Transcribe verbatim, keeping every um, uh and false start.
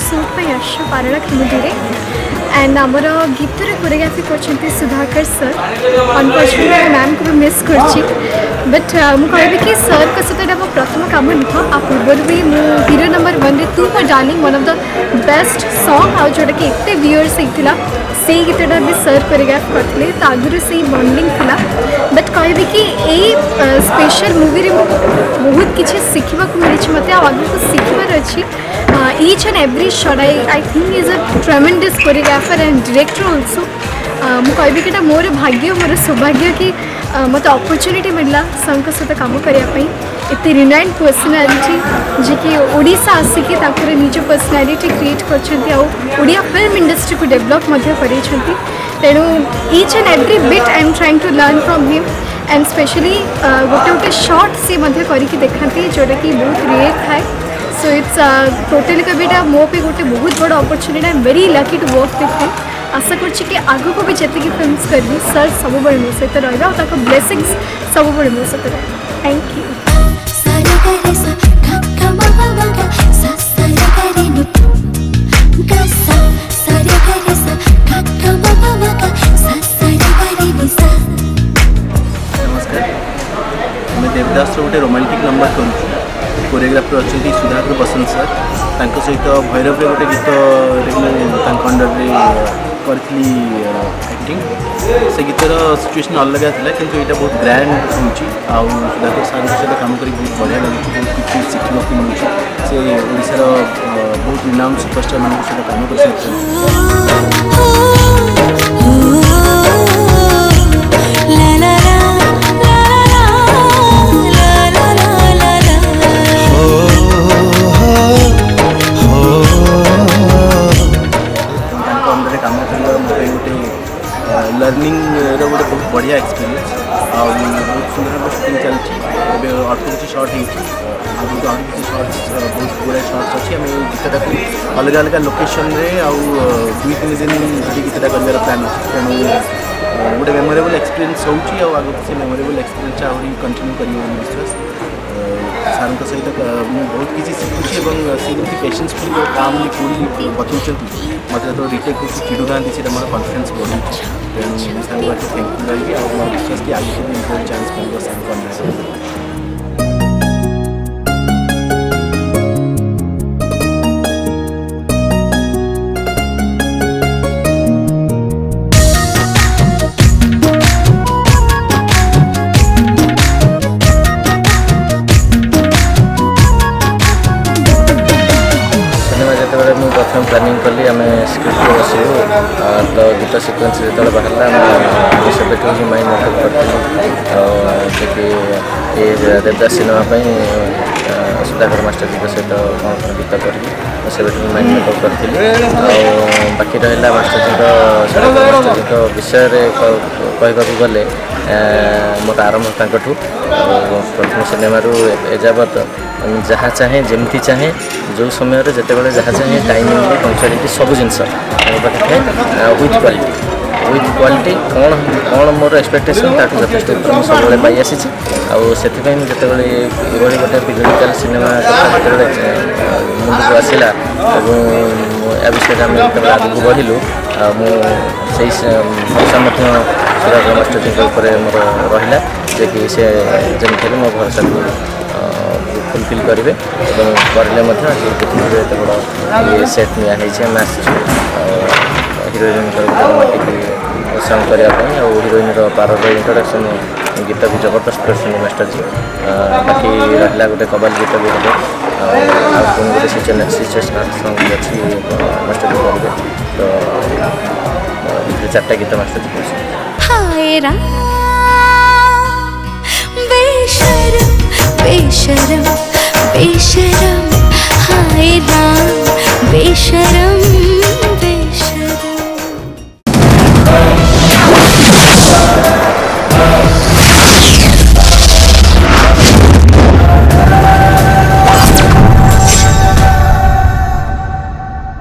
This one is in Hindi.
शूट पे आस पारड़ा कमेडी एंड आमर गीतर कोरियोग्राफी कर सुधाकर सर अनफर्चुनेटली मैम को भी मिस कर बट मुझे कि सर का सहित मो प्रथम कम नुह आ पूर्व भी मो हीरो नंबर वन रे तू for darling one of the best song आ जोटा कि एत व्यूअर्स होता से गीतटा भी सर कोरियोग्राफ करते आगुरी से बॉन्डिंग थिला बट कहबी कि यही स्पेशल मूवी रे बहुत किसी शिखा मिली मत आगे शिखबार अच्छी each and every shot I I think is a tremendous choreographer and director also मुझे कहबी कि मोर भाग्य मोर सौभाग्य कि मत अपॉर्चुनिटी मिलला सर सहित कम करने एत रिनाइंड पर्सनालीटी जी कि ओडिशा आसिकी निज पर्सनालीटी क्रिएट कर ओडिया फिल्म इंडस्ट्री को डेवलप कर तेणु each and every bit I am trying to learn from him and specially गोटे गोटे शॉर्ट सी करके देखती जोटा कि बहुत रियल थाए सो इट्स टोटली कविटा मो पे गोटे बहुत बड़ा opportunity I am very lucky to work with him आशा कर आग को भी जितनी फिल्म करी सर सब मो सहित रहा ब्लेसिंग्स सब मो सहित थैंक यू नमस्कार मैं देवदास गोटे रोमांटिक नंबर कर कोरियोग्राफर अच्छा सुधाकर बसंत सर सहित भैरव गोटे गीत अंडर करी एक्टिंग से गीतर सिचुएशन अलग था कि यहाँ बहुत ग्रैंड हो सुधाकर सर सहित कम कर बहुत बढ़िया लगे बहुत कुछ शिखा मिलूँ से ओडिशार बहुत रिनाउंड सुपरस्टार मान सहित कम कर लर्निंग गोटे बहुत बढ़िया एक्सपीरियंस आ बहुत सुंदर भाव शूटिंग चलती अल्प किसी शॉर्ट हो आगे किसी शॉर्ट्स बहुत गुड़ाए शॉर्ट्स अच्छी आम गीतटा को अलग अलग लोकेशन रे दुई तीन दिन ये गीतटा कर प्लान अच्छे तेणु गोटे मेमोरेबल एक्सपीरियंस हो आगे से मेमोरेबल एक्सपीरियंस आहरी कंटिन्यू कर विश्वास सार सहित मुझे बहुत किसी शिखुची सी पेसेंसफुली कामली कूल बताऊँ मत जो रिटेक हो चिड़ू ना मोर कन्फिडेंस बढ़ू तेणु सार थैंक यू रही और विश्वास कि आगे भी चांस मिले सार को प्रथम प्लानिंग कली आम स्क्रिप्ट बसलु तो गीत सिक्वेन्स जो बाहर से ही माइंड मेकअप करूँ कि ये देवदास सिनेमा सुधाकर मास्टर जी सहित कौन गीत करी से माइंड मेकअप करी बाकी रहा मास्टर जी मास्टर जी विषय कहवाक गले मोर आरंभ ताकू प्रथम सिनेमा एजावत जहाँ चाहे जमती चाहे जो समय जिते बड़े जहाँ चाहे टाइमिंग पंक्चुअलिटी सब जिनस पाखे विथ क्वालिटी विथ क्वालिटी कौन कौन मोर एक्सपेक्टेशन ताठू जथेष ऊपर सब पाई आसी आते जिते ये गोटे पिरियडिकल सिनेमा जिते मुंड को आसला या विषय आम जो आगे बढ़लु मुझे भरोसा सुधाकर मास्टर जी मोर रहा जे कि सी जमी मो भरोसा को फुलफिल करेंगे करें पृथ्वी एत बड़ा ये सेट नियाई आम हिरोइन रोमांटिक सॉन्ग करने और हिरोइन पारर इंट्रोडक्शन गीत भी जबरदस्त कर मास्टर जी बाकी रहा गोटे कबाल गीत भी हेल्ले पुणी गोटे सिचुएशनल सॉन्ग भी अच्छी मास्टर जी करेंगे तो चार्टा गीत मास्टर जी कर बेशरम बेशरम हाय राम बेशरम।